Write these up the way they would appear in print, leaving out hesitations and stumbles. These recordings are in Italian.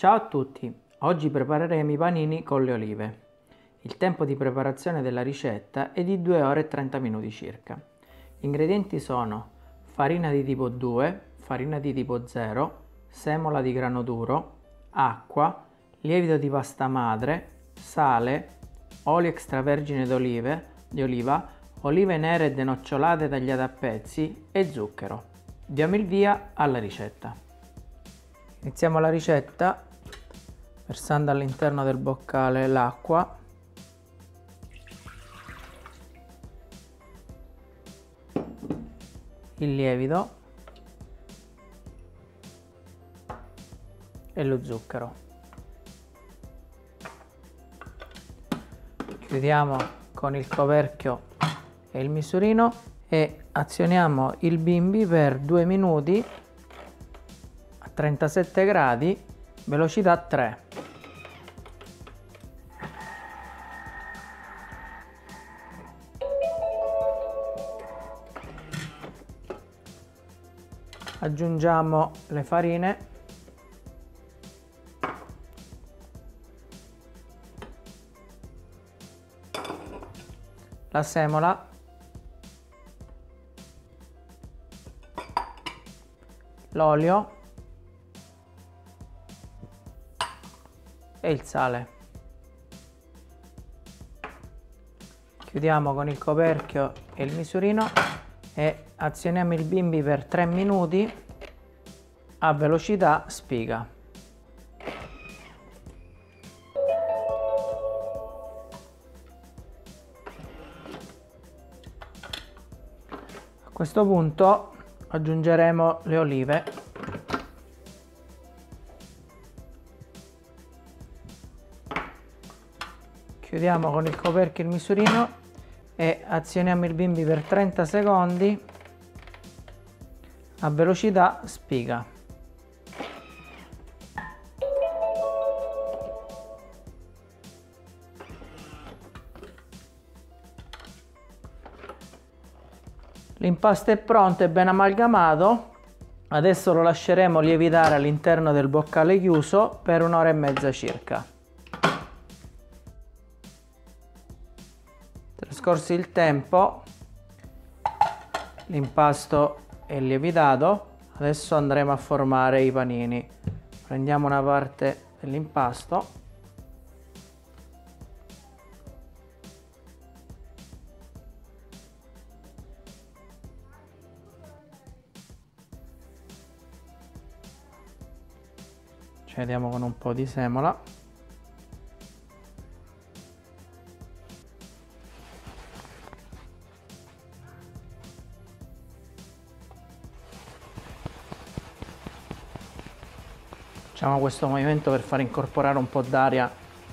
Ciao a tutti, oggi prepareremo i panini con le olive. Il tempo di preparazione della ricetta è di 2 ore e 30 minuti circa. Gli ingredienti sono farina di tipo 2, farina di tipo 0, semola di grano duro, acqua, lievito di pasta madre, sale, olio extravergine di oliva, olive nere e denocciolate tagliate a pezzi e zucchero. Diamo il via alla ricetta. Iniziamo la ricetta versando all'interno del boccale l'acqua, il lievito e lo zucchero. Chiudiamo con il coperchio e il misurino e azioniamo il bimbi per 2 minuti a 37 gradi, velocità 3. Aggiungiamo le farine, la semola, l'olio e il sale. Chiudiamo con il coperchio e il misurino e azioniamo il bimbi per 3 minuti a velocità spiga. A questo punto aggiungeremo le olive . Chiudiamo con il coperchio il misurino e azioniamo il bimbi per 30 secondi a velocità spiga. L'impasto è pronto e ben amalgamato. Adesso lo lasceremo lievitare all'interno del boccale chiuso per 1 ora e mezza circa. Trascorso il tempo, l'impasto è lievitato. Adesso andremo a formare i panini. Prendiamo una parte dell'impasto, ci vediamo con un po' di semola. Facciamo questo movimento per far incorporare un po' d'aria .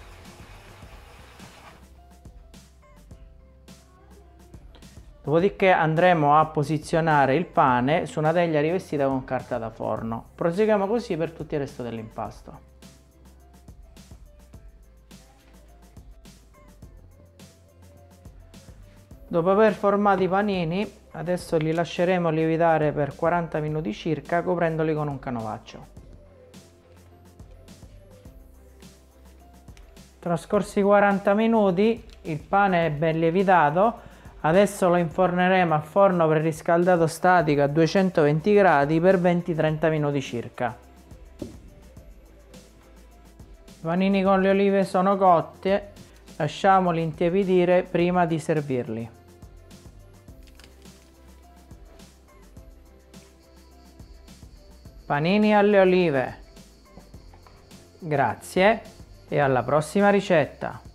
Dopodiché andremo a posizionare il pane su una teglia rivestita con carta da forno. Proseguiamo così per tutto il resto dell'impasto. Dopo aver formato i panini, adesso li lasceremo lievitare per 40 minuti circa, coprendoli con un canovaccio. Trascorsi 40 minuti, il pane è ben lievitato. Adesso lo inforneremo a forno preriscaldato statico a 220 gradi per 20-30 minuti circa. I panini con le olive sono cotti, lasciamoli intiepidire prima di servirli. Panini alle olive. Grazie e alla prossima ricetta!